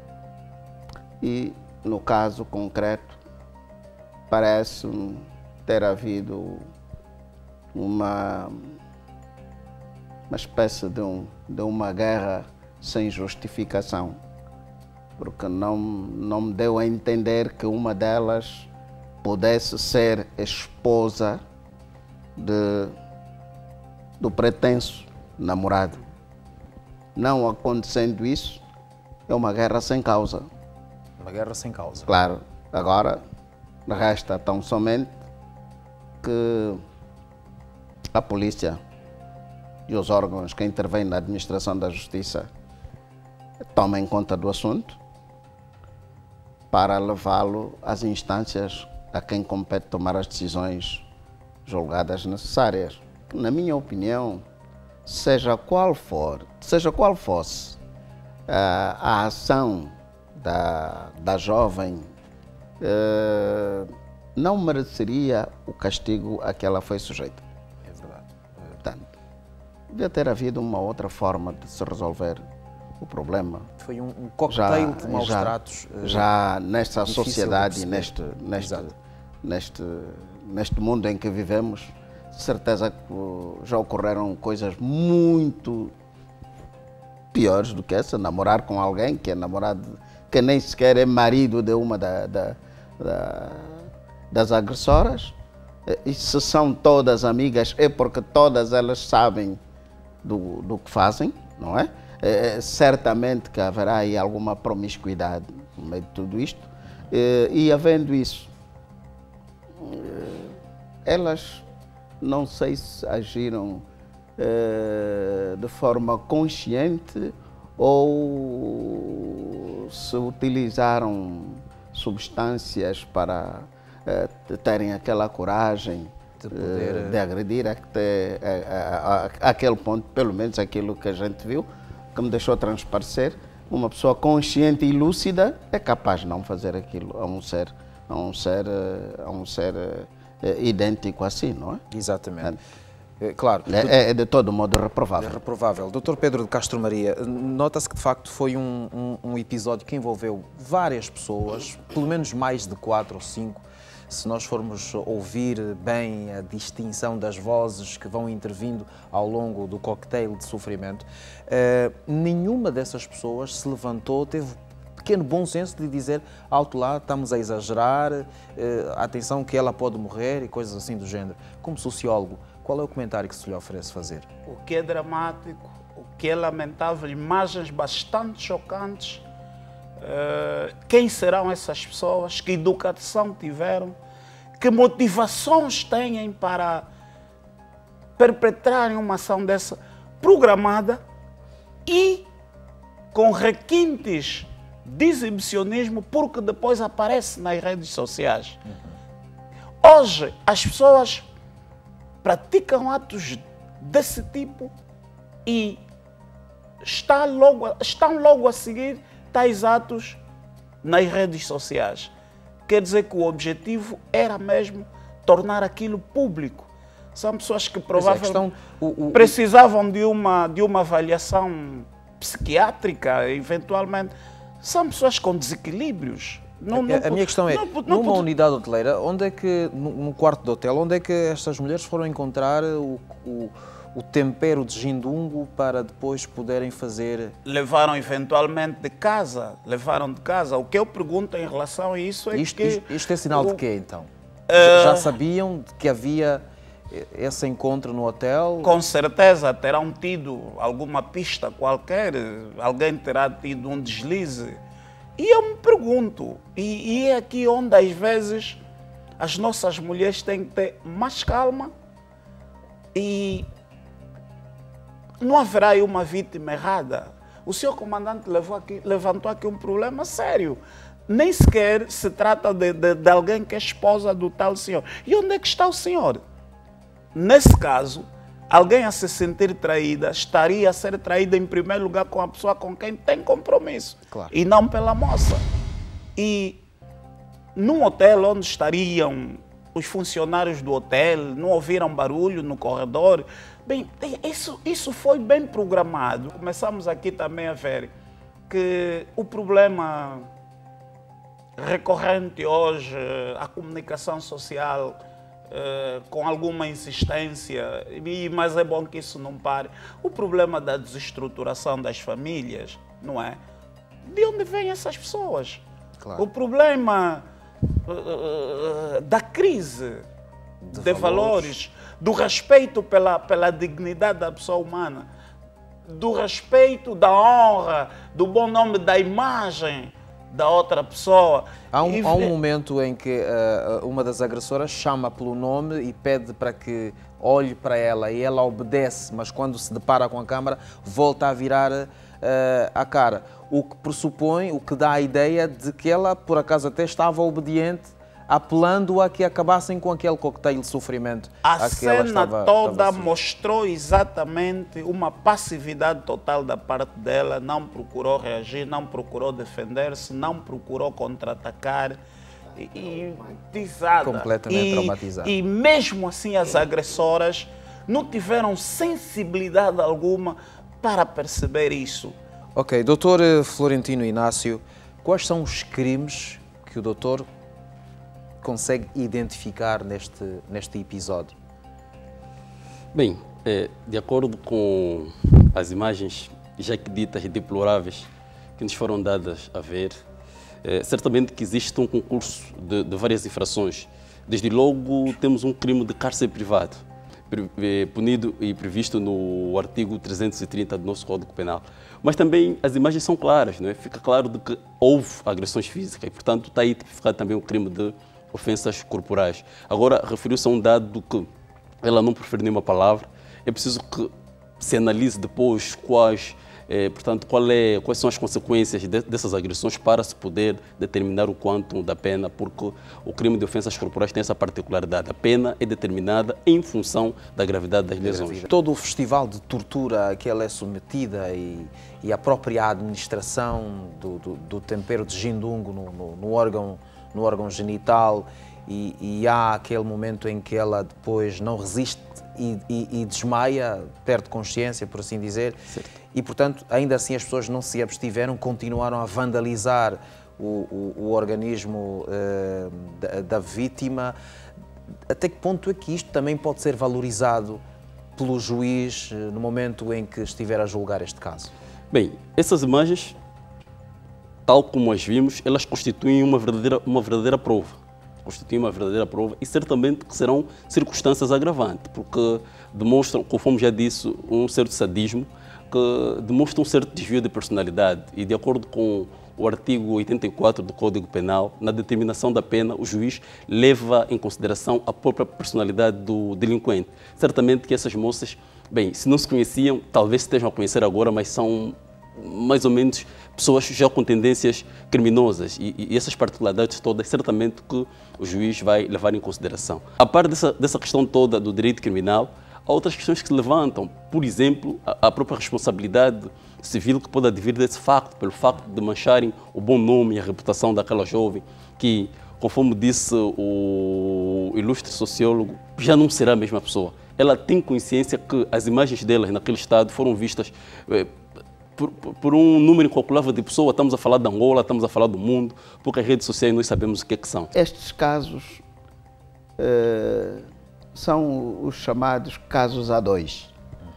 E, no caso concreto, parece ter havido uma, uma espécie de, um, de uma guerra sem justificação, porque não, não me deu a entender que uma delas pudesse ser esposa de, do pretenso namorado. Não acontecendo isso, é uma guerra sem causa. Uma guerra sem causa. Claro. Agora, resta tão somente que a polícia e os órgãos que intervêm na administração da justiça tomem conta do assunto para levá-lo às instâncias a quem compete tomar as decisões julgadas necessárias. Na minha opinião, seja qual for, seja qual fosse a, a ação da, da jovem, eh, não mereceria o castigo a que ela foi sujeita. É verdade. Portanto, devia ter havido uma outra forma de se resolver o problema. Foi um, um cocktail de maus já, tratos. Já nesta sociedade, neste, neste, neste, neste mundo em que vivemos, de certeza que já ocorreram coisas muito piores do que essa, namorar com alguém que é namorado, que nem sequer é marido de uma da, da, da, das agressoras. E se são todas amigas é porque todas elas sabem do, do que fazem, não é? É, certamente que haverá aí alguma promiscuidade no meio de tudo isto. E, e havendo isso, elas não sei se agiram eh, de forma consciente ou se utilizaram substâncias para eh, terem aquela coragem de, poder... eh, de agredir até a, a, a, aquele ponto, pelo menos aquilo que a gente viu, que me deixou transparecer. Uma pessoa consciente e lúcida é capaz de não fazer aquilo a um ser, a um ser, a um ser idêntico assim, não é? Exatamente. É, claro. É, é de todo modo reprovável. É reprovável. doutor Pedro de Castro Maria, nota-se que de facto foi um, um, um episódio que envolveu várias pessoas, pelo menos mais de quatro ou cinco. Se nós formos ouvir bem a distinção das vozes que vão intervindo ao longo do cocktail de sofrimento, uh, nenhuma dessas pessoas se levantou, teve pequeno bom senso de dizer alto lá, estamos a exagerar, uh, atenção que ela pode morrer e coisas assim do género. Como sociólogo, qual é o comentário que se lhe oferece fazer? O que é dramático, o que é lamentável, imagens bastante chocantes. Uh, quem serão essas pessoas? Que educação tiveram? Que motivações têm para perpetrarem uma ação dessa programada e com requintes de exibicionismo, porque depois aparece nas redes sociais. Uhum. Hoje, as pessoas praticam atos desse tipo e está logo, estão logo a seguir tais atos nas redes sociais. Quer dizer que o objetivo era mesmo tornar aquilo público. São pessoas que provavelmente questão, o, o, precisavam de uma, de uma avaliação psiquiátrica, eventualmente. São pessoas com desequilíbrios. Não, não, a, a minha questão é, não, não, numa não, unidade hoteleira, onde é que, num quarto de hotel, onde é que estas mulheres foram encontrar o, o o tempero de gindungo para depois poderem fazer... Levaram eventualmente de casa, levaram de casa. O que eu pergunto em relação a isso é isto, que... Isto, isto é sinal o, de quê, então? Uh, Já sabiam que havia esse encontro no hotel? Com certeza terão tido alguma pista qualquer, alguém terá tido um deslize. E eu me pergunto, e, e é aqui onde às vezes as nossas mulheres têm que ter mais calma e... não haverá aí uma vítima errada. O senhor comandante levou aqui, levantou aqui um problema sério. Nem sequer se trata de, de, de alguém que é esposa do tal senhor. E onde é que está o senhor? Nesse caso, alguém a se sentir traída estaria a ser traída em primeiro lugar com a pessoa com quem tem compromisso. Claro. E não pela moça. E num hotel onde estariam os funcionários do hotel, não ouviram barulho no corredor. Bem, isso, isso foi bem programado. Começamos aqui também a ver que o problema recorrente hoje, a comunicação social, eh, com alguma insistência, e, mas é bom que isso não pare, o problema da desestruturação das famílias, não é? De onde vêm essas pessoas? Claro. O problema uh, da crise de, de valores. valores, do respeito pela, pela dignidade da pessoa humana, do respeito, da honra, do bom nome, da imagem da outra pessoa. Há um, e... há um momento em que uh, uma das agressoras chama pelo nome e pede para que olhe para ela e ela obedece, mas quando se depara com a câmara volta a virar uh, a cara. O que pressupõe, o que dá a ideia de que ela, por acaso, até estava obediente, apelando a que acabassem com aquele coquetel de sofrimento. A, a cena estava, toda estava assim. mostrou exatamente uma passividade total da parte dela, não procurou reagir, não procurou defender-se, não procurou contra-atacar. E, e pisada. Completamente e, traumatizada. E mesmo assim as agressoras não tiveram sensibilidade alguma para perceber isso. Ok, doutor Florentino Inácio, quais são os crimes que o doutor consegue identificar neste, neste episódio? Bem, é, de acordo com as imagens já que ditas e deploráveis que nos foram dadas a ver, é, certamente que existe um concurso de, de várias infrações. Desde logo temos um crime de cárcere privado, punido e previsto no artigo trezentos e trinta do nosso Código Penal. Mas também as imagens são claras, não é? Fica claro de que houve agressões físicas e, portanto, está aí tipificado também o crime de ofensas corporais. Agora, referiu-se a um dado que ela não prefere nenhuma palavra. É preciso que se analise depois quais, eh, portanto, qual é, quais são as consequências de, dessas agressões para se poder determinar o quantum da pena, porque o crime de ofensas corporais tem essa particularidade. A pena é determinada em função da gravidade das lesões. Todo o festival de tortura a que ela é submetida e, e a própria administração do, do, do tempero de gindungo no, no, no, órgão, no órgão genital, e, e há aquele momento em que ela depois não resiste e, e, e desmaia, perde consciência, por assim dizer. Certo. E, portanto, ainda assim as pessoas não se abstiveram, continuaram a vandalizar o, o, o organismo uh, da, da vítima. Até que ponto é que isto também pode ser valorizado pelo juiz uh, no momento em que estiver a julgar este caso? Bem, essas imagens, tal como as vimos, elas constituem uma verdadeira, uma verdadeira prova. Constituem uma verdadeira prova e certamente que serão circunstâncias agravantes, porque demonstram, conforme já disse, um certo sadismo, que demonstra um certo desvio de personalidade e, de acordo com o artigo oitenta e quatro do Código Penal, na determinação da pena, o juiz leva em consideração a própria personalidade do delinquente. Certamente que essas moças, bem, se não se conheciam, talvez se estejam a conhecer agora, mas são mais ou menos pessoas já com tendências criminosas e, e essas particularidades todas, certamente que o juiz vai levar em consideração. A par dessa, dessa questão toda do direito criminal, há outras questões que se levantam, por exemplo, a, a própria responsabilidade civil que pode advir desse facto, pelo facto de mancharem o bom nome e a reputação daquela jovem que, conforme disse o ilustre sociólogo, já não será a mesma pessoa. Ela tem consciência que as imagens delas naquele estado foram vistas eh, por, por um número incalculável de pessoas. Estamos a falar de Angola, estamos a falar do mundo, porque as redes sociais nós sabemos o que é que são. Estes casos eh, são os chamados casos A dois.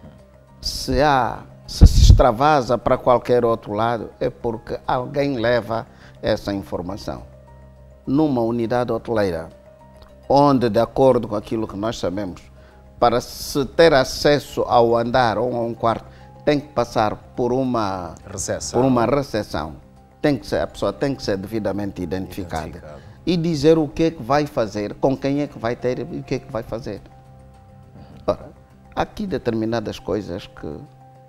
Se há, se se extravasa para qualquer outro lado, é porque alguém leva essa informação. Numa unidade hoteleira, onde, de acordo com aquilo que nós sabemos, para se ter acesso ao andar ou a um quarto, tem que passar por uma recepção. Por uma recepção. Tem que ser, a pessoa tem que ser devidamente identificada. Identificado. E dizer o que é que vai fazer, com quem é que vai ter e o que é que vai fazer. Ora, há aqui determinadas coisas que uh,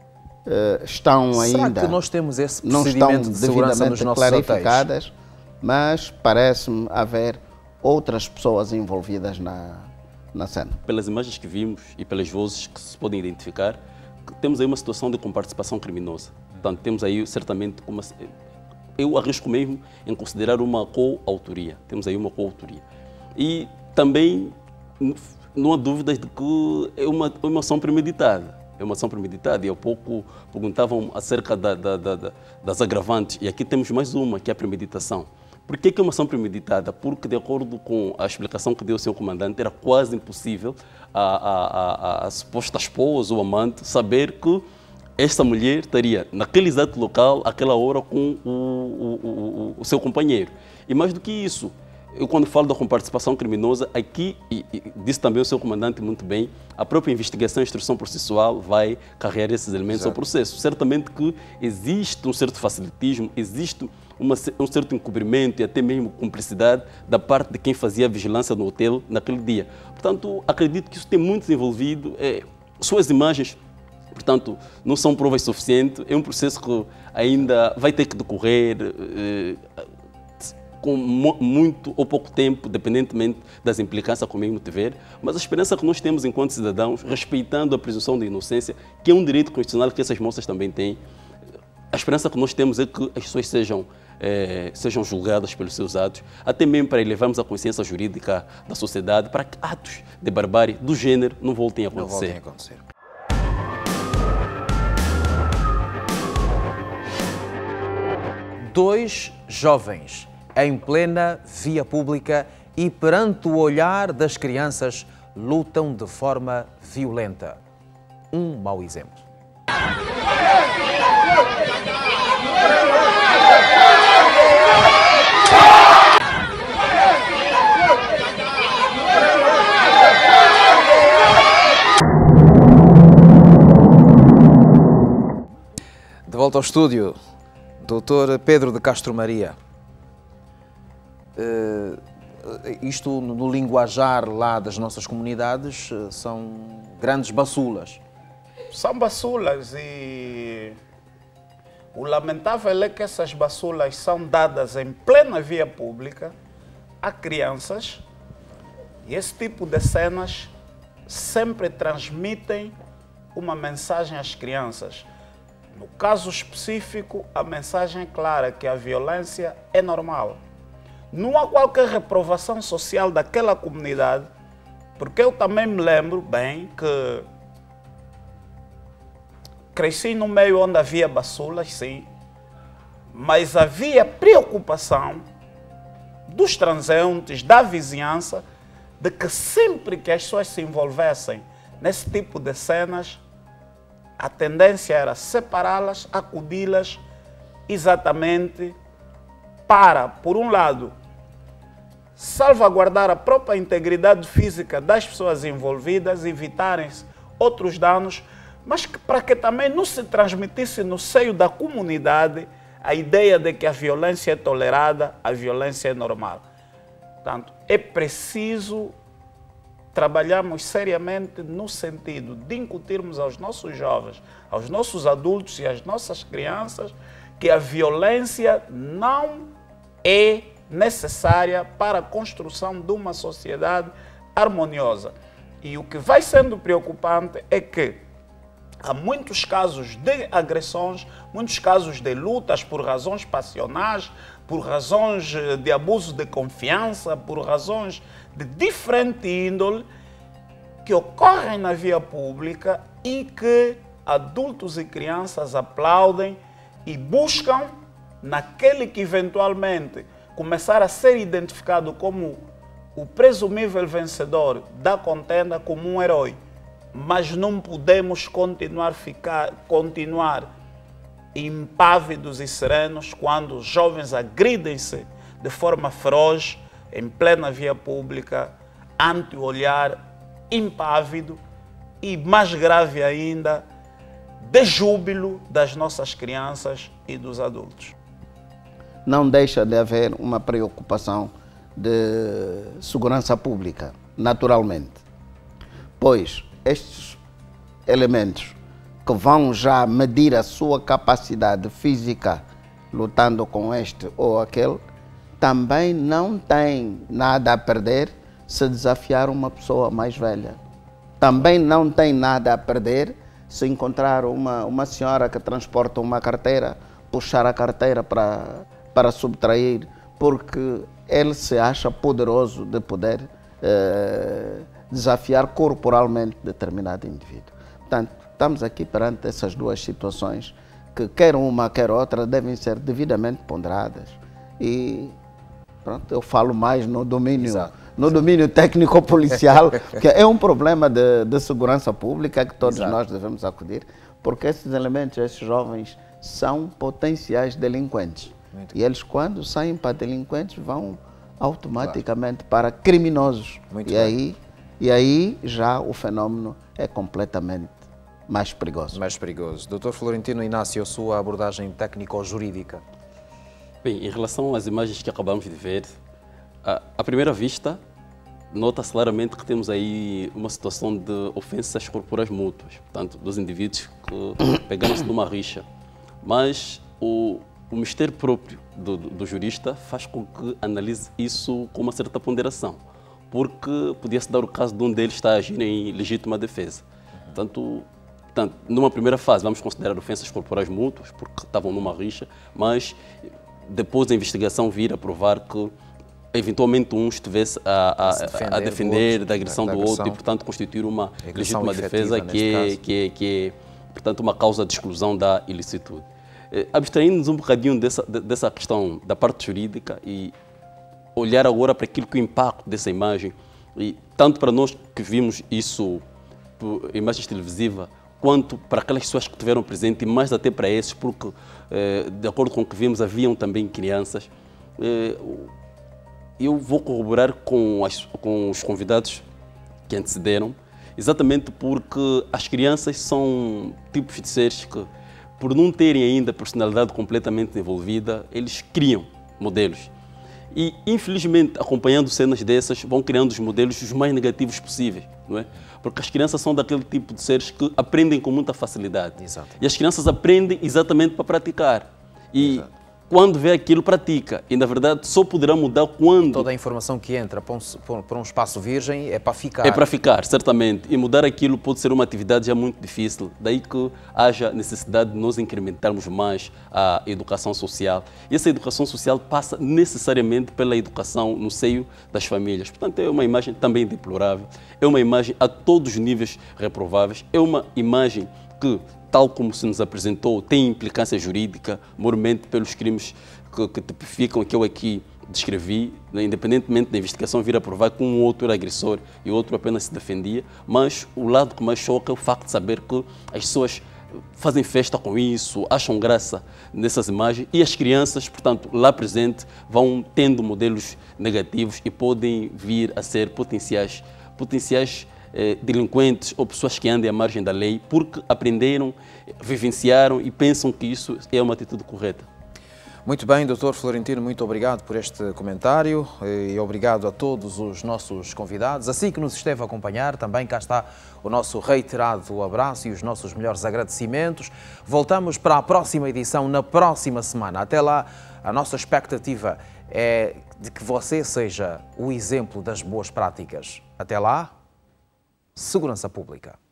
estão Será ainda... que nós temos esse não estão procedimento de segurança nos nossos clarificadas, hotéis? Mas parece-me haver outras pessoas envolvidas na, na cena. Pelas imagens que vimos e pelas vozes que se podem identificar, temos aí uma situação de comparticipação criminosa. Portanto, temos aí certamente uma... Eu arrisco mesmo em considerar uma coautoria. Temos aí uma coautoria. E também não há dúvidas de que é uma, uma ação premeditada. É uma ação premeditada. E há pouco perguntavam acerca da, da, da, das agravantes. E aqui temos mais uma, que é a premeditação. Por que é uma ação premeditada? Porque, de acordo com a explicação que deu o seu comandante, era quase impossível a, a, a, a suposta esposa ou amante saber que esta mulher estaria naquele exato local, àquela hora, com o, o, o, o seu companheiro. E mais do que isso, eu quando falo da comparticipação criminosa, aqui, e, e disse também o seu comandante muito bem, a própria investigação e instrução processual vai carregar esses elementos Exato. Ao processo. Certamente que existe um certo facilitismo, existe uma, um certo encobrimento e até mesmo cumplicidade da parte de quem fazia a vigilância no hotel naquele dia. Portanto, acredito que isso tem muito envolvido, é, suas imagens, portanto, não são provas suficientes, é um processo que ainda vai ter que decorrer é, com muito ou pouco tempo, dependentemente das implicâncias que o mesmo tiver, mas a esperança que nós temos enquanto cidadãos, respeitando a presunção de inocência, que é um direito constitucional que essas moças também têm, a esperança que nós temos é que as pessoas sejam, é, sejam julgadas pelos seus atos, até mesmo para elevarmos a consciência jurídica da sociedade, para que atos de barbárie do gênero não voltem a acontecer. Não voltem a acontecer. Dois jovens em plena via pública e perante o olhar das crianças lutam de forma violenta. Um mau exemplo. De volta ao estúdio, doutor Pedro de Castro Maria. Uh, isto no linguajar lá das nossas comunidades uh, são grandes baçulas. São baçulas e o lamentável é que essas baçulas são dadas em plena via pública a crianças e esse tipo de cenas sempre transmitem uma mensagem às crianças. No caso específico, a mensagem é clara que a violência é normal. Não há qualquer reprovação social daquela comunidade, porque eu também me lembro bem que cresci no meio onde havia baçulas, sim, mas havia preocupação dos transeuntes, da vizinhança, de que sempre que as pessoas se envolvessem nesse tipo de cenas, a tendência era separá-las, acudi-las exatamente para, por um lado, salvaguardar a própria integridade física das pessoas envolvidas, evitarem-se outros danos, mas que, para que também não se transmitisse no seio da comunidade a ideia de que a violência é tolerada, a violência é normal. Portanto, é preciso trabalharmos seriamente no sentido de incutirmos aos nossos jovens, aos nossos adultos e às nossas crianças que a violência não é necessária para a construção de uma sociedade harmoniosa. E o que vai sendo preocupante é que há muitos casos de agressões, muitos casos de lutas por razões passionais, por razões de abuso de confiança, por razões de diferente índole, que ocorrem na via pública e que adultos e crianças aplaudem e buscam naquele que eventualmente começar a ser identificado como o presumível vencedor da contenda, como um herói. Mas não podemos continuar, ficar, continuar impávidos e serenos quando os jovens agridem-se de forma feroz, em plena via pública, ante o olhar impávido e, mais grave ainda, de júbilo das nossas crianças e dos adultos. Não deixa de haver uma preocupação de segurança pública, naturalmente, pois estes elementos que vão já medir a sua capacidade física lutando com este ou aquele, também não têm nada a perder se desafiar uma pessoa mais velha. Também não tem nada a perder se encontrar uma, uma senhora que transporta uma carteira, puxar a carteira para, para subtrair, porque ele se acha poderoso de poder eh, desafiar corporalmente determinado indivíduo. Portanto, estamos aqui perante essas duas situações que, quer uma, quer outra, devem ser devidamente ponderadas. E pronto, eu falo mais no domínio, Exato. no domínio técnico-policial, que é um problema de, de segurança pública que todos Exato. nós devemos acudir, porque esses elementos, esses jovens, são potenciais delinquentes. Muito e eles, quando saem para delinquentes, vão automaticamente claro. para criminosos. Muito e, aí, e aí já o fenómeno é completamente mais perigoso. Mais perigoso. doutor Florentino Inácio, a sua abordagem técnico-jurídica. Bem, em relação às imagens que acabamos de ver, à, à primeira vista, nota-se claramente que temos aí uma situação de ofensas corporais mútuas, portanto, dos indivíduos que pegaram-se numa rixa. Mas o, o mistério próprio do, do, do jurista faz com que analise isso com uma certa ponderação, porque podia-se dar o caso de um deles estar a agir em legítima defesa. Portanto, portanto, numa primeira fase, vamos considerar ofensas corporais mútuas, porque estavam numa rixa, mas depois a investigação vir a provar que eventualmente um estivesse a, a, defender, a defender outro, da agressão da do agressão, outro e, portanto, constituir uma legítima defesa que é, que, é, que é, portanto, uma causa de exclusão da ilicitude. Eh, abstraindo-nos um bocadinho dessa, dessa questão da parte jurídica e olhar agora para aquilo que é o impacto dessa imagem e tanto para nós que vimos isso por imagens televisivas, quanto para aquelas pessoas que estiveram presentes, e mais até para esses, porque, eh, de acordo com o que vimos, haviam também crianças. Eh, eu vou corroborar com, as, com os convidados que antecederam, exatamente porque as crianças são tipos de seres que, por não terem ainda a personalidade completamente desenvolvida, eles criam modelos. E, infelizmente, acompanhando cenas dessas, vão criando os modelos os mais negativos possíveis, não é? Porque as crianças são daquele tipo de seres que aprendem com muita facilidade. Exato. E as crianças aprendem exatamente para praticar. E Exato. Quando vê aquilo, pratica. E, na verdade, só poderá mudar quando... Toda a informação que entra para um, para um espaço virgem é para ficar. É para ficar, certamente. E mudar aquilo pode ser uma atividade já muito difícil. Daí que haja necessidade de nós incrementarmos mais a educação social. E essa educação social passa necessariamente pela educação no seio das famílias. Portanto, é uma imagem também deplorável. É uma imagem a todos os níveis reprováveis. É uma imagem que, tal como se nos apresentou, tem implicância jurídica, mormente pelos crimes que, que tipificam, que eu aqui descrevi, né, independentemente da investigação vir a provar que um outro era agressor e o outro apenas se defendia, mas o lado que mais choca é o facto de saber que as pessoas fazem festa com isso, acham graça nessas imagens e as crianças, portanto, lá presente, vão tendo modelos negativos e podem vir a ser potenciais, potenciais Eh, delinquentes ou pessoas que andem à margem da lei porque aprenderam, vivenciaram e pensam que isso é uma atitude correta. Muito bem, doutor Florentino, muito obrigado por este comentário e obrigado a todos os nossos convidados. Assim que nos esteve a acompanhar, também cá está o nosso reiterado abraço e os nossos melhores agradecimentos. Voltamos para a próxima edição na próxima semana. Até lá, a nossa expectativa é de que você seja o exemplo das boas práticas. Até lá, segurança pública.